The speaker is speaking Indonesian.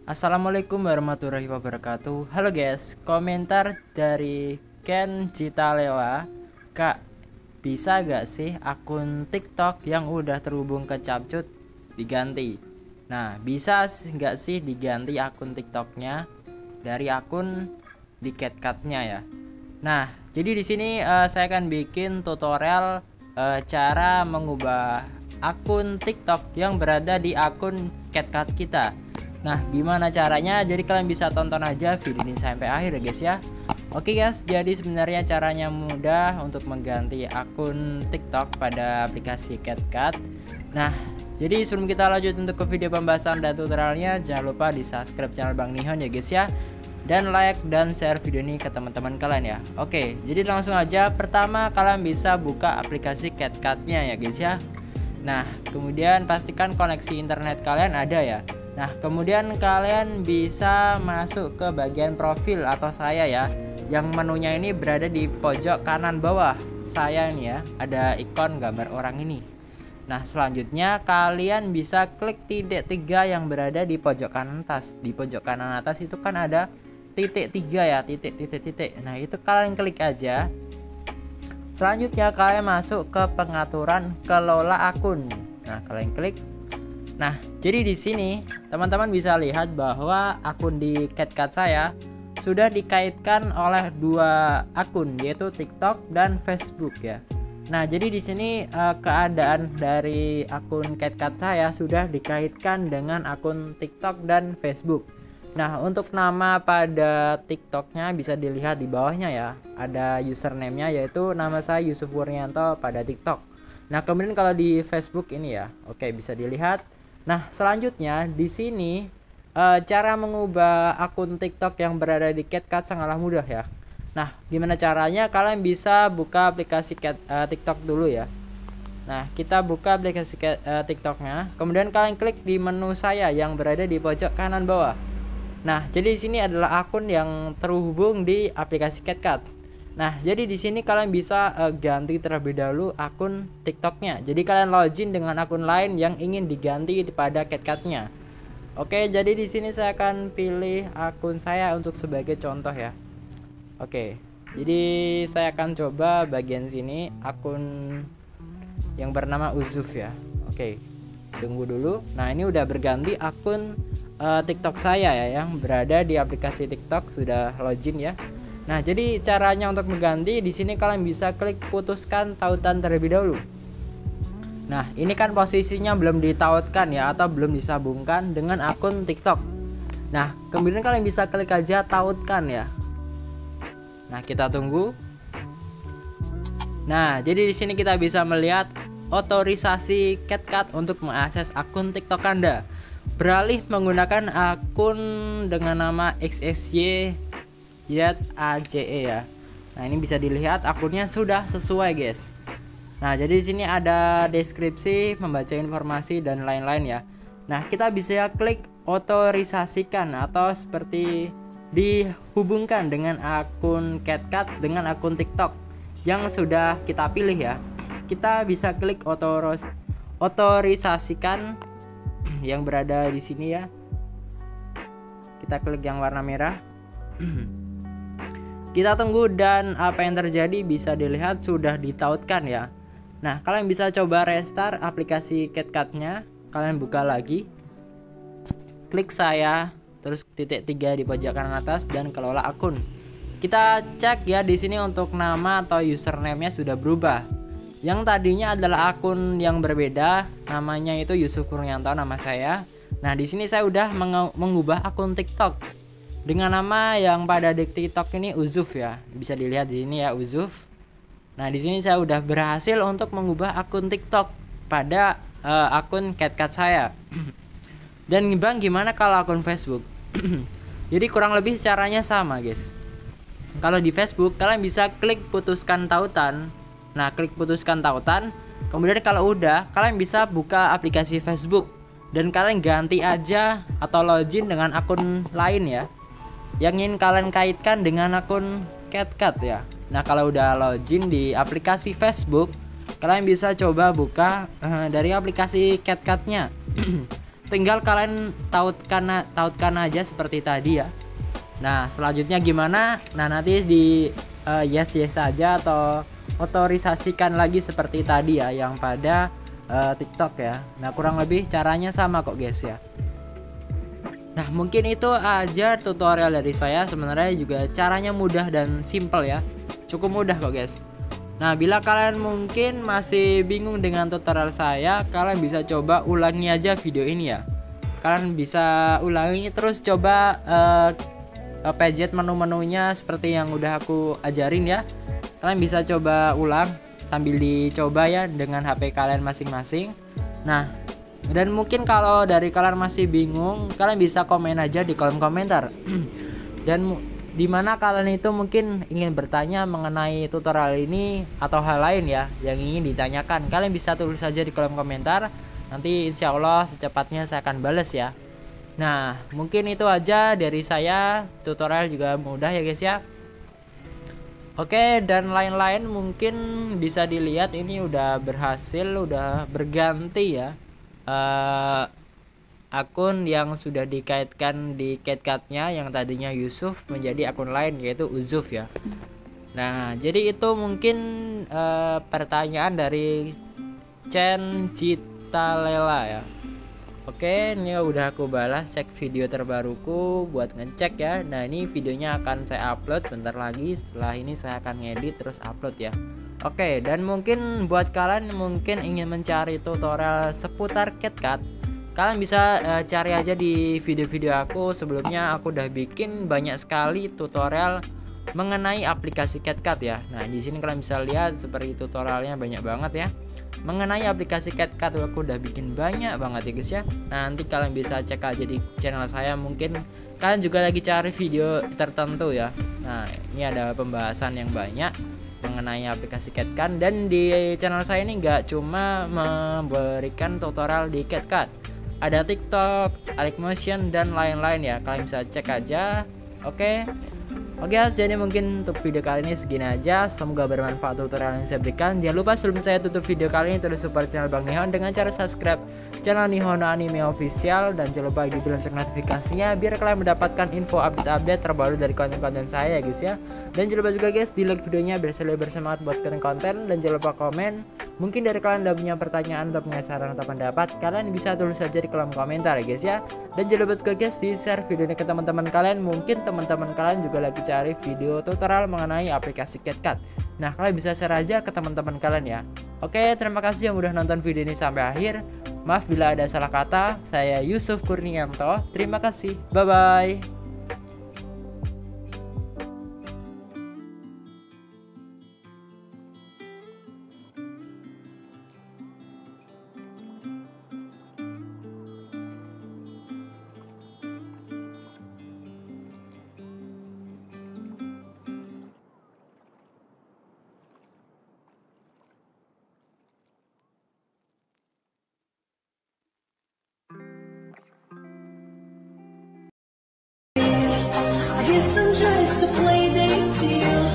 Assalamualaikum warahmatullahi wabarakatuh. Halo guys, komentar dari Ken Citalewa. Kak, bisa gak sih akun TikTok yang udah terhubung ke Capcut diganti? Nah, bisa gak sih diganti akun TikToknya dari akun di CapCut-nya ya? Nah, jadi di sini saya akan bikin tutorial cara mengubah akun TikTok yang berada di akun CapCut kita. Nah, gimana caranya? Jadi kalian bisa tonton aja video ini sampai akhir ya guys ya. Oke guys, jadi sebenarnya caranya mudah untuk mengganti akun TikTok pada aplikasi CapCut. Nah, jadi sebelum kita lanjut untuk ke video pembahasan dan tutorialnya, jangan lupa di subscribe channel Bang Nihon ya guys ya, dan like dan share video ini ke teman-teman kalian ya. Oke, jadi langsung aja. Pertama, kalian bisa buka aplikasi CapCut-nya ya guys ya. Nah, kemudian pastikan koneksi internet kalian ada ya. Nah, kemudian kalian bisa masuk ke bagian profil atau saya ya, yang menunya ini berada di pojok kanan bawah saya ini ya, ada ikon gambar orang ini. Nah, selanjutnya kalian bisa klik titik 3 yang berada di pojok kanan atas. Di pojok kanan atas itu kan ada titik 3 ya, titik. Nah, itu kalian klik aja. Selanjutnya kalian masuk ke pengaturan kelola akun. Nah, kalian klik. Nah, jadi di sini teman-teman bisa lihat bahwa akun di CapCut saya sudah dikaitkan oleh dua akun, yaitu TikTok dan Facebook ya. Nah, jadi di sini keadaan dari akun CapCut saya sudah dikaitkan dengan akun TikTok dan Facebook. Nah, untuk nama pada TikToknya bisa dilihat di bawahnya ya. Ada username-nya, yaitu nama saya Yusuf Wurnianto pada TikTok. Nah, kemudian kalau di Facebook ini ya, oke, bisa dilihat. Nah, selanjutnya di sini cara mengubah akun TikTok yang berada di CapCut sangatlah mudah ya. Nah, gimana caranya? Kalian bisa buka aplikasi TikTok dulu ya. Nah, kita buka aplikasi TikToknya. Kemudian kalian klik di menu saya yang berada di pojok kanan bawah. Nah, jadi di sini adalah akun yang terhubung di aplikasi CapCut. Nah, jadi di sini kalian bisa ganti terlebih dahulu akun TikToknya. Jadi kalian login dengan akun lain yang ingin diganti pada CapCut-nya. Oke, jadi di sini saya akan pilih akun saya untuk sebagai contoh ya. Oke, jadi saya akan coba bagian sini akun yang bernama Uzuf ya. Oke, tunggu dulu. Nah, ini udah berganti akun TikTok saya ya, yang berada di aplikasi TikTok sudah login ya. Nah, jadi caranya untuk mengganti di sini kalian bisa klik putuskan tautan terlebih dahulu. Nah, ini kan posisinya belum ditautkan ya, atau belum disambungkan dengan akun TikTok. Nah, kemudian kalian bisa klik aja tautkan ya. Nah, kita tunggu. Nah, jadi di sini kita bisa melihat otorisasi CapCut untuk mengakses akun TikTok Anda. Beralih menggunakan akun dengan nama XSY AJE ya. Nah, ini bisa dilihat akunnya sudah sesuai, guys. Nah, jadi di sini ada deskripsi, membaca informasi dan lain-lain ya. Nah, kita bisa klik otorisasikan atau seperti dihubungkan dengan akun CapCut dengan akun TikTok yang sudah kita pilih ya. Kita bisa klik otorisasikan yang berada di sini ya. Kita klik yang warna merah. Kita tunggu dan apa yang terjadi bisa dilihat sudah ditautkan ya. Nah, kalian bisa coba restart aplikasi CapCut-nya. Kalian buka lagi. Klik saya, terus titik 3 di pojok kanan atas dan kelola akun. Kita cek ya di sini untuk nama atau username-nya sudah berubah. Yang tadinya adalah akun yang berbeda, namanya itu Yusuf Wurnianto nama saya. Nah, di sini saya udah mengubah akun TikTok dengan nama yang pada di TikTok ini Uzuf ya. Bisa dilihat di sini ya, Uzuf. Nah, di sini saya udah berhasil untuk mengubah akun TikTok pada akun CapCut saya. Dan Bang, gimana kalau akun Facebook? Jadi kurang lebih caranya sama, guys. Kalau di Facebook kalian bisa klik putuskan tautan. Nah, klik putuskan tautan. Kemudian kalau udah, kalian bisa buka aplikasi Facebook dan kalian ganti aja atau login dengan akun lain ya, yang ingin kalian kaitkan dengan akun CapCut ya. Nah, kalau udah login di aplikasi Facebook, kalian bisa coba buka dari aplikasi CapCut-nya. tinggal kalian tautkan aja seperti tadi ya. Nah selanjutnya gimana? Nah nanti di yes aja atau otorisasikan lagi seperti tadi ya yang pada TikTok ya. Nah kurang lebih caranya sama kok guys ya. Nah mungkin itu aja tutorial dari saya. Sebenarnya juga caranya mudah dan simple ya, cukup mudah kok guys. Nah bila kalian mungkin masih bingung dengan tutorial saya, kalian bisa coba ulangi aja video ini ya. Kalian bisa ulangi terus coba pencet menu-menunya seperti yang udah aku ajarin ya. Kalian bisa coba ulang sambil dicoba ya dengan HP kalian masing-masing. Nah dan mungkin kalau dari kalian masih bingung, kalian bisa komen aja di kolom komentar. Dan dimana kalian itu mungkin ingin bertanya mengenai tutorial ini atau hal lain ya yang ingin ditanyakan, kalian bisa tulis aja di kolom komentar. Nanti insya Allah secepatnya saya akan bales ya. Nah mungkin itu aja dari saya. Tutorial juga mudah ya guys ya. Oke, dan lain-lain mungkin bisa dilihat ini udah berhasil, udah berganti ya akun yang sudah dikaitkan di CapCut-nya yang tadinya Yusuf menjadi akun lain yaitu Uzuf ya. Nah jadi itu mungkin pertanyaan dari Chen Citalela ya. Oke, ini udah aku balas cek video terbaruku buat ngecek ya. Nah ini videonya akan saya upload bentar lagi. Setelah ini saya akan ngedit terus upload ya. Oke, dan mungkin buat kalian mungkin ingin mencari tutorial seputar CapCut, kalian bisa cari aja di video-video aku sebelumnya. Aku udah bikin banyak sekali tutorial mengenai aplikasi CapCut ya. Nah di sini kalian bisa lihat seperti tutorialnya banyak banget ya. Mengenai aplikasi CapCut aku udah bikin banyak banget ya guys ya. Nanti kalian bisa cek aja di channel saya. Mungkin kalian juga lagi cari video tertentu ya. Nah ini ada pembahasan yang banyak mengenai aplikasi CapCut. Dan di channel saya ini nggak cuma memberikan tutorial di CapCut, ada TikTok, Motion dan lain-lain ya. Kalian bisa cek aja. Oke guys, jadi mungkin untuk video kali ini segini aja. Semoga bermanfaat tutorial yang saya berikan. Jangan lupa sebelum saya tutup video kali ini, terus support channel Bang Nihon dengan cara subscribe channel Nihon Anime Official. Dan jangan lupa di lonceng notifikasinya biar kalian mendapatkan info update terbaru dari konten-konten saya ya guys ya. Dan jangan lupa juga guys di like videonya biar saya lebih bersemangat buat bikin konten. Dan jangan lupa komen. Mungkin dari kalian udah punya pertanyaan atau punya saran atau pendapat, kalian bisa tulis saja di kolom komentar ya guys ya. Dan jangan lupa juga guys di share video ini ke teman-teman kalian. Mungkin teman-teman kalian juga lagi cari video tutorial mengenai aplikasi CapCut. Nah kalian bisa share aja ke teman-teman kalian ya. Oke, terima kasih yang udah nonton video ini sampai akhir. Maaf bila ada salah kata. Saya Yusuf Kurnianto. Terima kasih. Bye bye. I guess I'm just a playdate to you.